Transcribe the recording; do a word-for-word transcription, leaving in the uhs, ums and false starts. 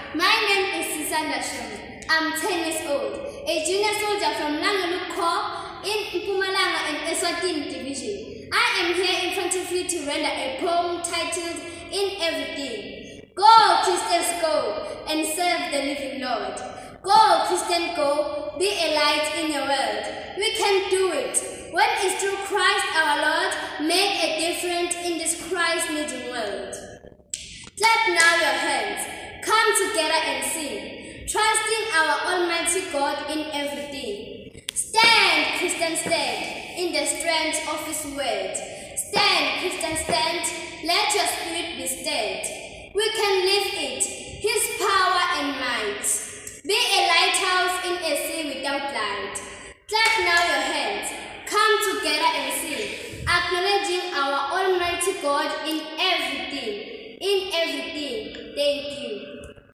My name is Susanna Shum. I'm ten years old, a junior soldier from Nangaluk Corps in Mpumalanga and Eswatini Division. I am here in front of you to render a poem titled In Everything. Go, Christians, go and serve the living Lord. Go, Christian, go, be a light in your world. We can do it. When it's through Christ our Lord, make a difference in this Christ-needing world. Clap now your hands, come together and sing, trusting our Almighty God in everything. Stand, Christian, stand, in the strength of His word. Stand, Christian, stand, let your spirit be stirred.